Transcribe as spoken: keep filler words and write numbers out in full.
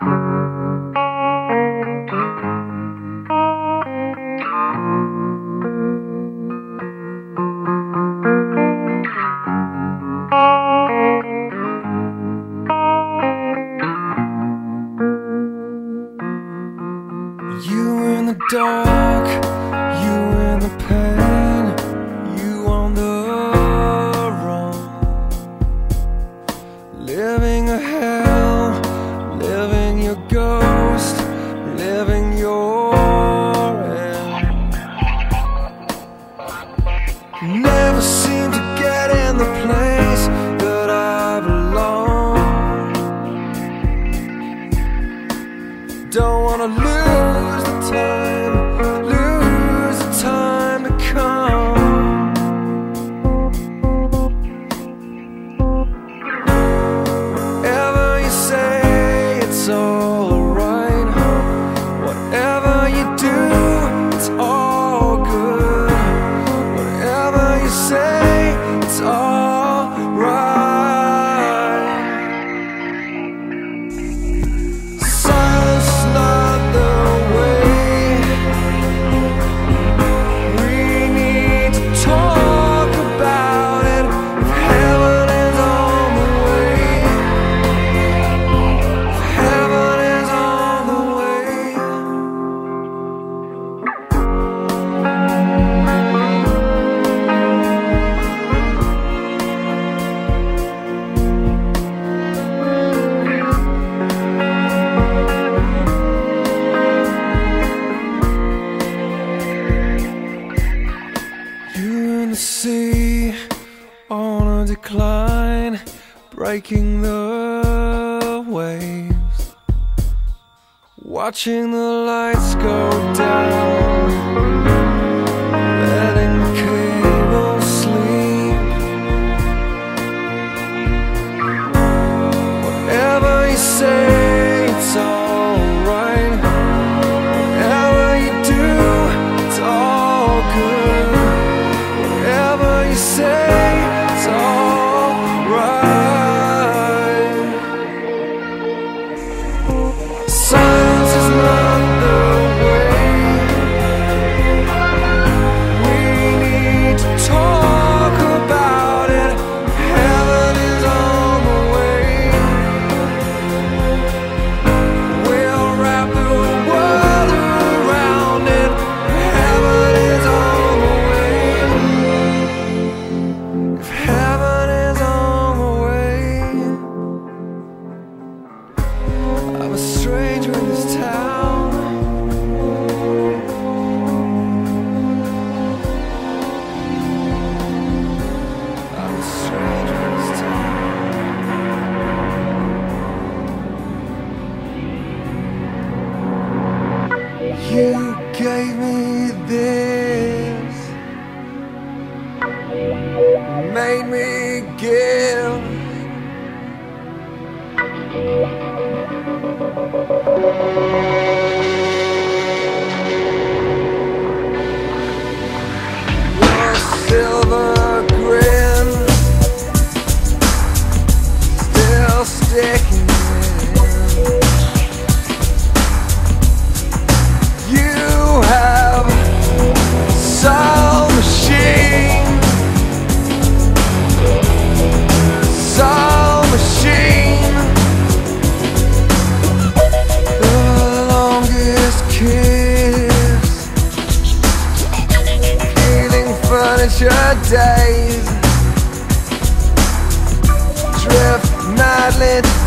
You in the dark, you in the pain, you on the run, living a hell, living your ghost, living your end. Never seem to get in the place that I belong. Don't wanna lose the time, lose the time to come. Whatever you say, it's alright. Whatever you do, it's all good. Whatever you say, it's alright. The sea on a decline, breaking the waves, watching the lights go down, letting the cable sleep. Whatever you say, it's alright. Whatever you do, it's all good. Whatever you say, it's alright. Silence is not the way. We need to talk about it. Heaven is on the way. We'll wrap the world around it. Heaven is on the way. Heaven is on the way. I'm a stranger in this town. I'm a stranger in this town. You gave me this, made me give. Your silver grin still sticking in. You have soul machine, soul machine. The longest kiss, healing furniture days, drift madly